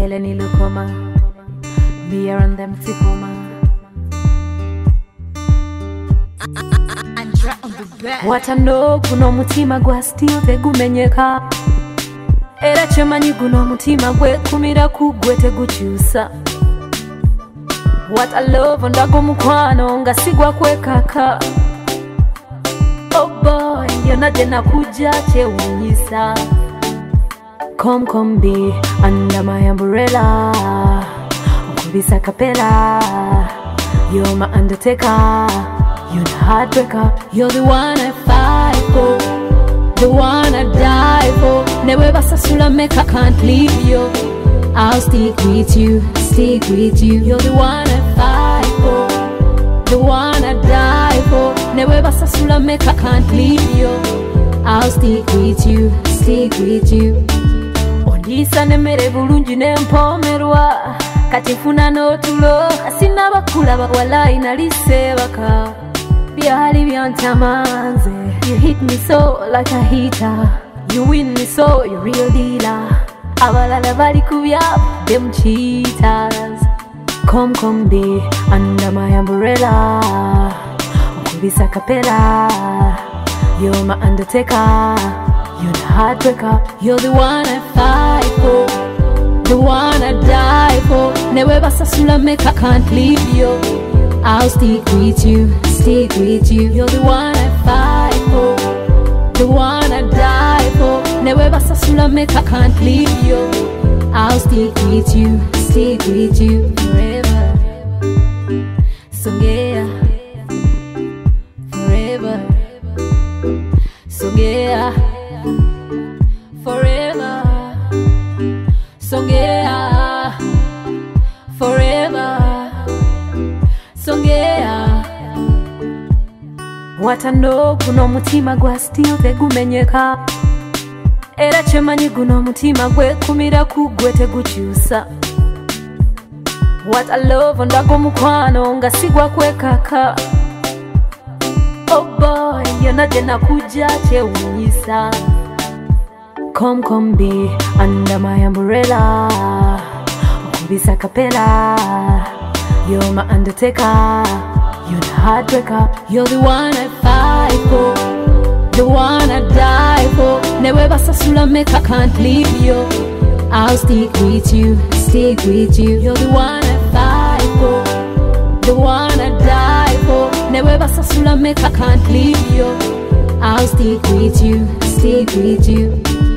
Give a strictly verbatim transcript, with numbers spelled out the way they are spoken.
Helen Ilukoma, be around them Tikoma. What I know, guno mutima gwa still tegumenyeka. Era chemanyi guno mutima gwe kumira kugwe tegukyusa. What I love ndago mukwano nga sigwa kwekaka. Oh boy, yona jena kuja chewunyisa. Come come be under my umbrella. Ukubisa kapela. You're my undertaker. You're the heartbreaker. You're the one I fight for, the one I die for. Never basasula make I can't leave you. I'll stick with you, stick with you. You're the one I fight for, the one I die for. Never basasula make I can't leave you. I'll stick with you, stick with you. Ondisa nemere bulungi nempomerwa. Katifuna notulo asina bakula bawala inalisebaka. Byali byantamanze. You hit me so like a heater. You win me so you real dealer. Abalala bali kubya them cheaters. Come come be under my umbrella. Ukubisa kapela. You're my undertaker. You're the heartbreaker. You're the one I fight for, the one I die for. Never basasula make I can't leave you. I'll stick with you, stick with you. You're the one I fight for, the one I die for. Never basasula make I can't leave you. I'll stick with you, stick with you forever. Songea, forever. Songea, forever. Songea, forever. Songea. What I know, guno mutima gwa still tegumenyeka. Era chemanyi guno mutima gwe kumira kugwe tegukyusa. What I love ndago mukwano nga sigwa kwekaka. Oh boy, yona jena kuja chewunyisa. Come come be under my umbrella. Ukubisa kapela. You're my undertaker. You're the heartbreaker. You're the one I fight for, the one I die for. Never basasula make I can't leave you. I'll stick with you, stick with you. You're the one I fight for, the one I die for. Never basasula make I can't leave you. I'll stick with you, stick with you.